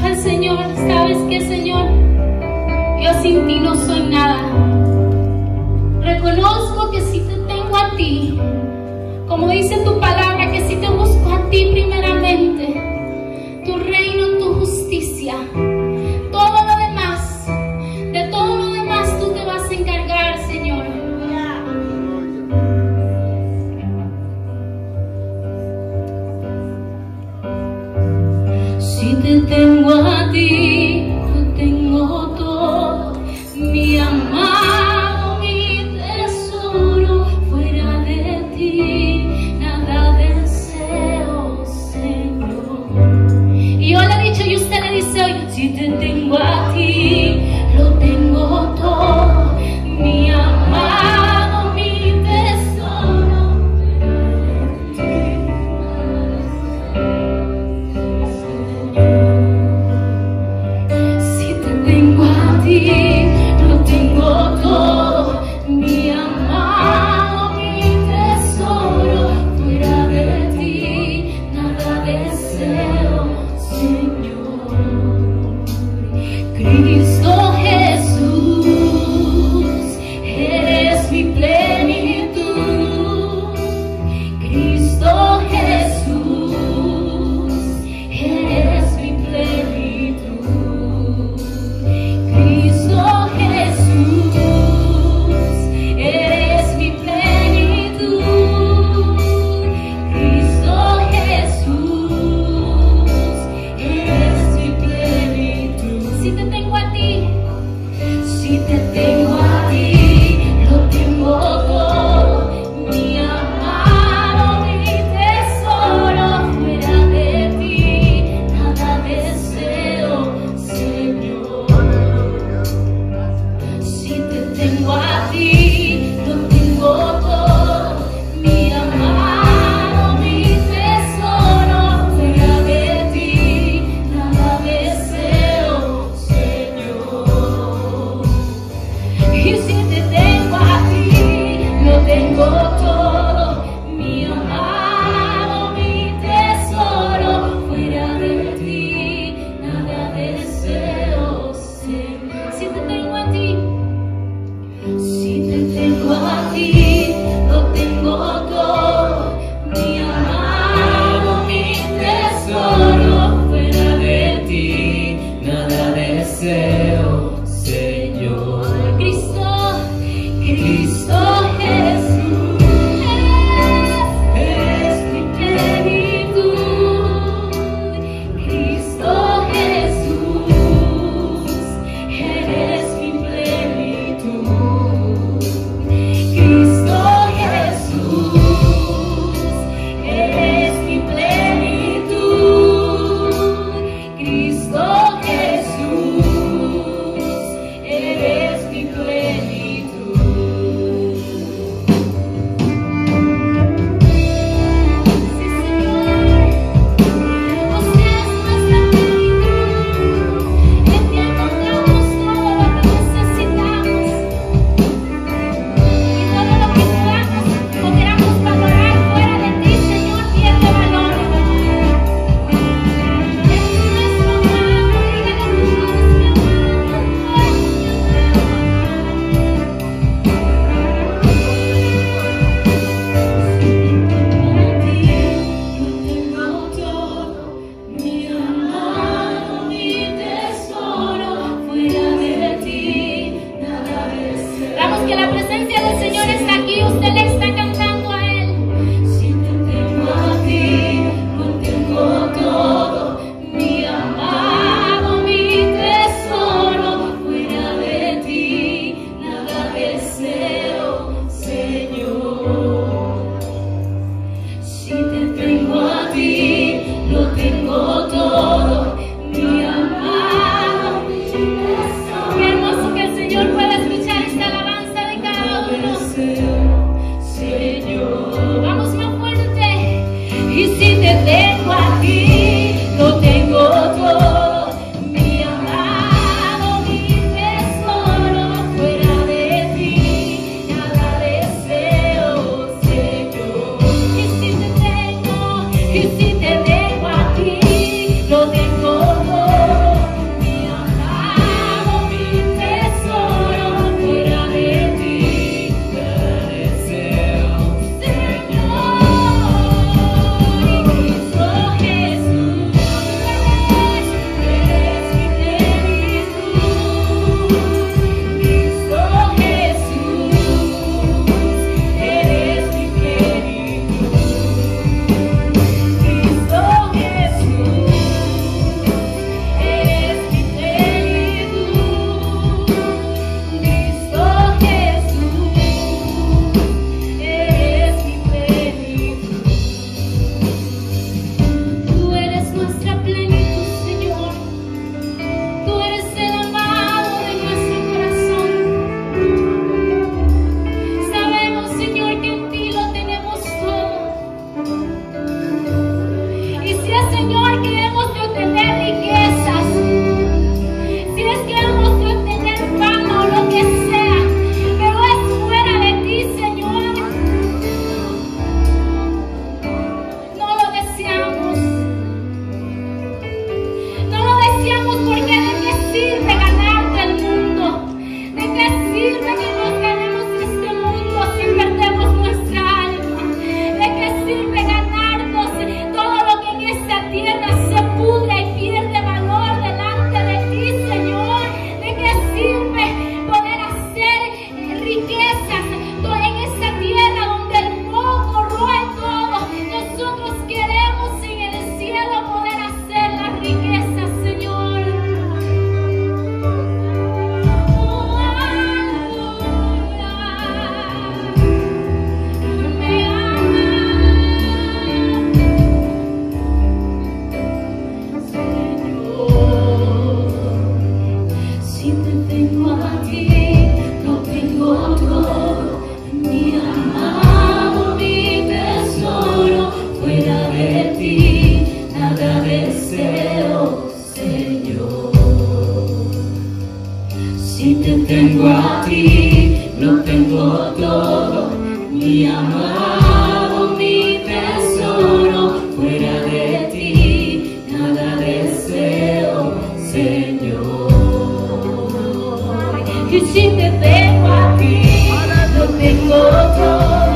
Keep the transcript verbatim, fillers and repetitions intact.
al Señor, ¿sabes qué, Señor? Yo sin ti no soy nada. Reconozco que si te tengo a ti, como dice tu palabra, que si te busco a ti primeramente, tu reino, tu justicia, todo lo demás, de todo lo demás tú te vas a encargar, Señor. Si te tengo a ti, yo tengo todo, mi amado, mi tesoro. Fuera de ti nada deseo, Señor. Y yo le he dicho y usted le dice hoy, si te tengo a ti, lo tengo todo, mi amado, mi tesoro. Si te tengo a ti, lo tengo todo, mi amado, mi tesoro. Fuera de ti nada deseo, Señor. Cristo Jesús, eres mi plenitud. Cristo Jesús, eres mi plenitud. Cristo Jesús, eres mi plenitud. Cristo Jesús, eres mi plenitud. Si te tengo a ti, si te tengo a ti, lo tengo todo, mi amado, mi tesoro. Fuera de ti nada deseo, Señor. Si te tengo a ti, lo tengo todo, mi amado, mi tesoro. Fuera de ti nada deseo, Señor. Y si te tengo a ti, lo tengo todo, mi amado, mi tesoro. Fuera de ti nada deseo, Señor. Si te tengo a ti, si te tengo a ti, lo tengo todo, mi amado, mi tesoro. Fuera de ti nada deseo, Señor. Cristo, Cristo Jesús, eres mi plenitud. Cristo Jesús, eres mi plenitud. Cristo Jesús, eres mi plenitud. Cristo Jesús, Si te tengo a ti, lo tengo todo, mi amado, mi tesoro. Fuera de ti, nada deseo, Señor. Y si te tengo a ti, lo tengo todo.